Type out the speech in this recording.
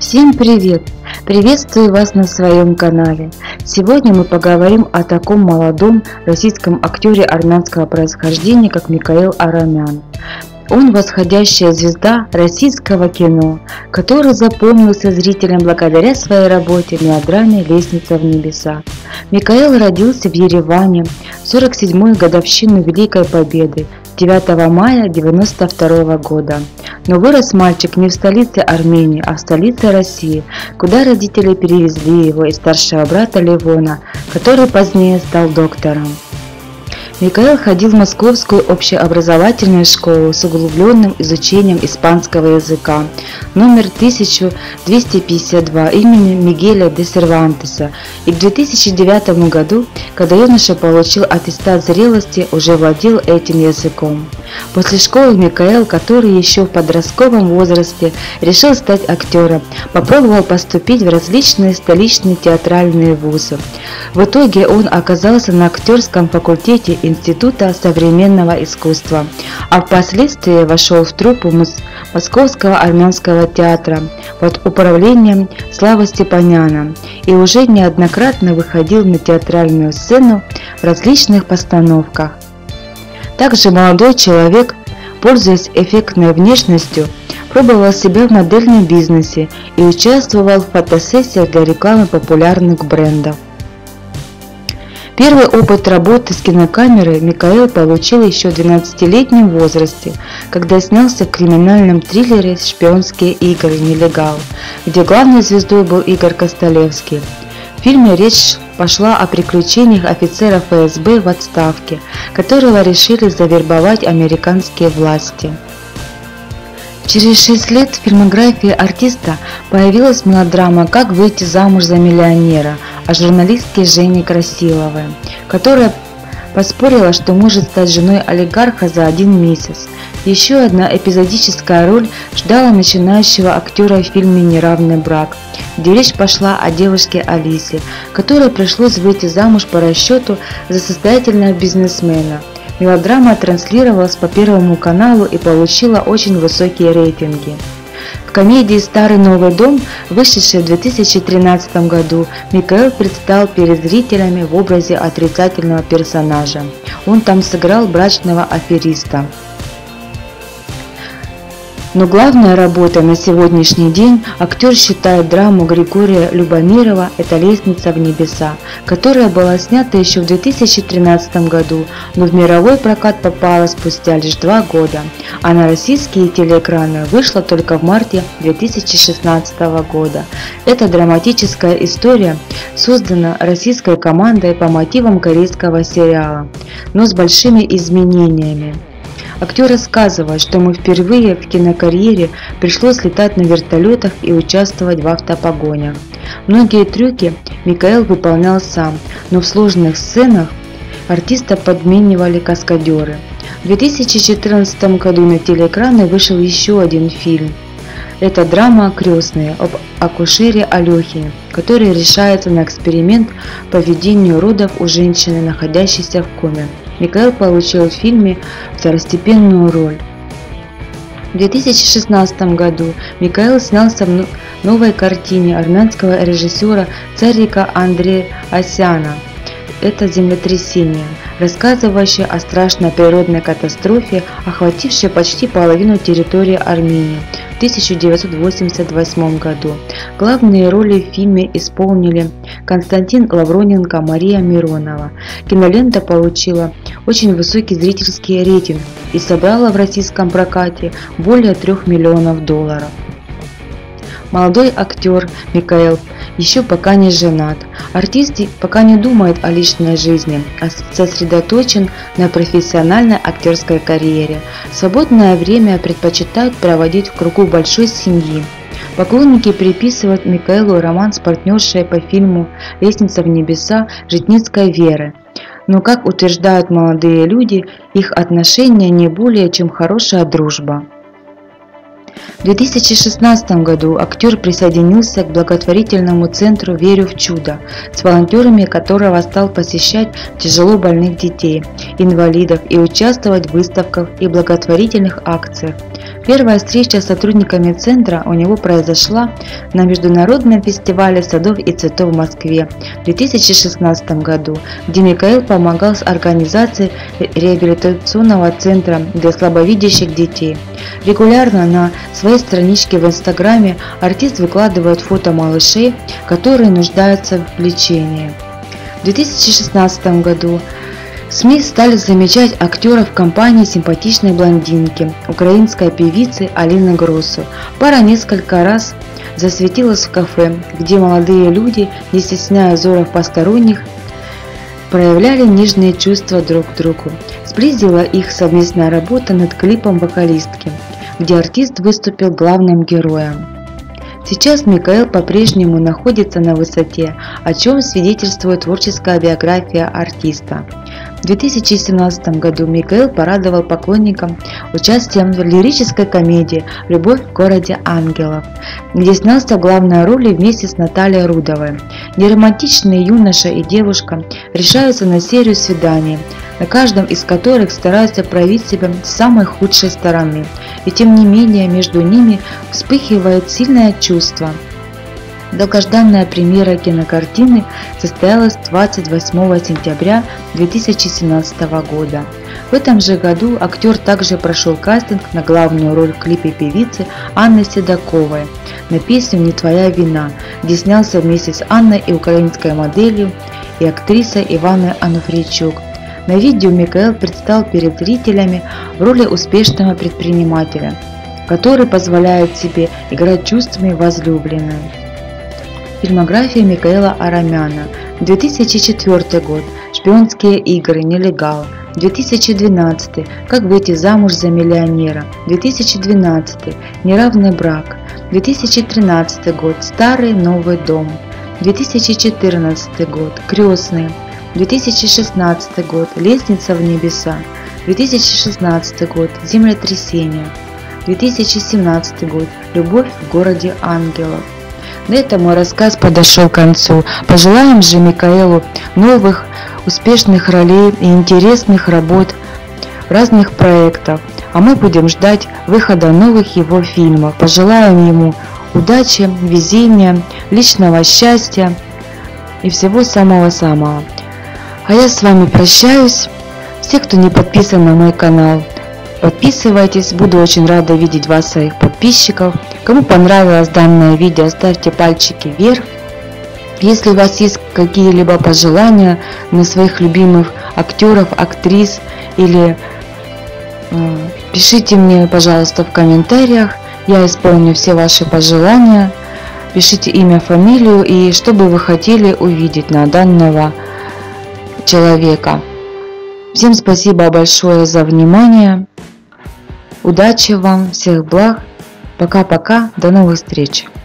Всем привет! Приветствую вас на своем канале. Сегодня мы поговорим о таком молодом российском актере армянского происхождения, как Микаэл Арамян. Он восходящая звезда российского кино, который запомнился зрителям благодаря своей работе в мелодраме «Лестница в небеса». Микаэл родился в Ереване в 47-ю годовщину Великой Победы 9 мая 1992 года. Но вырос мальчик не в столице Армении, а в столице России, куда родители перевезли его и старшего брата Левона, который позднее стал доктором. Микаэл ходил в Московскую общеобразовательную школу с углубленным изучением испанского языка номер 1252 имени Мигеля де Сервантеса, и в 2009 году, когда юноша получил аттестат зрелости, уже владел этим языком. После школы Микаэл, который еще в подростковом возрасте решил стать актером, попробовал поступить в различные столичные театральные вузы. В итоге он оказался на актерском факультете Института современного искусства, а впоследствии вошел в труппу Московского армянского театра под управлением Славы Степаняна и уже неоднократно выходил на театральную сцену в различных постановках. Также молодой человек, пользуясь эффектной внешностью, пробовал себя в модельном бизнесе и участвовал в фотосессиях для рекламы популярных брендов. Первый опыт работы с кинокамерой Микаэл получил еще в 12-летнем возрасте, когда снялся в криминальном триллере «Шпионские игры. Нелегал», где главной звездой был Игорь Костолевский. В фильме речь пошла о приключениях офицера ФСБ в отставке, которого решили завербовать американские власти. Через 6 лет в фильмографии артиста появилась мелодрама «Как выйти замуж за миллионера» о журналистке Жене Красиловой, которая поспорила, что может стать женой олигарха за 1 месяц. Еще одна эпизодическая роль ждала начинающего актера в фильме «Неравный брак», где речь пошла о девушке Алисе, которой пришлось выйти замуж по расчету за состоятельного бизнесмена. Мелодрама транслировалась по Первому каналу и получила очень высокие рейтинги. В комедии «Старый новый дом», вышедшей в 2013 году, Микаэл предстал перед зрителями в образе отрицательного персонажа. Он там сыграл брачного афериста. Но главная работа на сегодняшний день актер считает драму Григория Любомирова «Это лестница в небеса», которая была снята еще в 2013 году, но в мировой прокат попала спустя лишь 2 года, а на российские телеэкраны вышла только в марте 2016 года. Эта драматическая история создана российской командой по мотивам корейского сериала, но с большими изменениями. Актер рассказывает, что ему впервые в кинокарьере пришлось летать на вертолетах и участвовать в автопогонях. Многие трюки Микаэл выполнял сам, но в сложных сценах артиста подменивали каскадеры. В 2014 году на телеэкраны вышел еще один фильм. Это драма «Крестные» об акушере Алехине, который решается на эксперимент по ведению родов у женщины, находящейся в коме. Микаэл получил в фильме второстепенную роль. В 2016 году Микаэл снялся в новой картине армянского режиссера Царика Андреасяна «Это землетрясение», рассказывающее о страшной природной катастрофе, охватившей почти половину территории Армении в 1988 году. Главные роли в фильме исполнили Константин Лавроненко, Мария Миронова. Кинолента получила очень высокий зрительский рейтинг и собрала в российском прокате более $3 миллионов. Молодой актер Микаэл еще пока не женат. Артист пока не думает о личной жизни, а сосредоточен на профессиональной актерской карьере. Свободное время предпочитает проводить в кругу большой семьи. Поклонники приписывают Микаэлу роман с партнершей по фильму «Лестница в небеса» Житницкой Веры. Но, как утверждают молодые люди, их отношения не более чем хорошая дружба. В 2016 году актер присоединился к благотворительному центру «Верю в чудо», с волонтерами которого стал посещать тяжело больных детей, инвалидов и участвовать в выставках и благотворительных акциях. Первая встреча с сотрудниками центра у него произошла на Международном фестивале садов и цветов в Москве в 2016 году, где Микаэл помогал с организацией реабилитационного центра для слабовидящих детей. Регулярно на своей страничке в Инстаграме артист выкладывает фото малышей, которые нуждаются в лечении. В 2016 году СМИ стали замечать актера в компании симпатичной блондинки, украинской певицы Алины Гросу. Пара несколько раз засветилась в кафе, где молодые люди, не стесняя взоров посторонних, проявляли нежные чувства друг к другу. Сблизила их совместная работа над клипом вокалистки, где артист выступил главным героем. Сейчас Микаэл по-прежнему находится на высоте, о чем свидетельствует творческая биография артиста. В 2017 году Микаэл порадовал поклонникам участием в лирической комедии «Любовь в городе ангелов», где снялся в главной роли вместе с Натальей Рудовой. Неромантичные юноша и девушка решаются на серию свиданий, на каждом из которых стараются проявить себя с самой худшей стороны, и тем не менее между ними вспыхивает сильное чувство. Долгожданная премьера кинокартины состоялась 28 сентября 2017 года. В этом же году актер также прошел кастинг на главную роль в клипе певицы Анны Седоковой на песню «Не твоя вина», где снялся вместе с Анной и украинской моделью и актрисой Иваной Ануфрийчук. На видео Микаэл предстал перед зрителями в роли успешного предпринимателя, который позволяет себе играть чувствами возлюбленной. Фильмография Микаэла Арамяна. 2004 год. Шпионские игры. Нелегал. 2012. Как выйти замуж за миллионера. 2012. Неравный брак. 2013 год. Старый новый дом. 2014 год. Крестный. 2016 год. Лестница в небеса. 2016 год. Землетрясение. 2017 год. Любовь в городе ангелов. На этом мой рассказ подошел к концу. Пожелаем же Микаэлу новых успешных ролей и интересных работ в разных проектах. А мы будем ждать выхода новых его фильмов. Пожелаем ему удачи, везения, личного счастья и всего самого-самого. А я с вами прощаюсь. Все, кто не подписан на мой канал, подписывайтесь, буду очень рада видеть вас, своих подписчиков. Кому понравилось данное видео, ставьте пальчики вверх. Если у вас есть какие-либо пожелания на своих любимых актеров, актрис, или пишите мне, пожалуйста, в комментариях. Я исполню все ваши пожелания. Пишите имя, фамилию и что бы вы хотели увидеть на данного человека. Всем спасибо большое за внимание. Удачи вам, всех благ. Пока-пока, до новых встреч.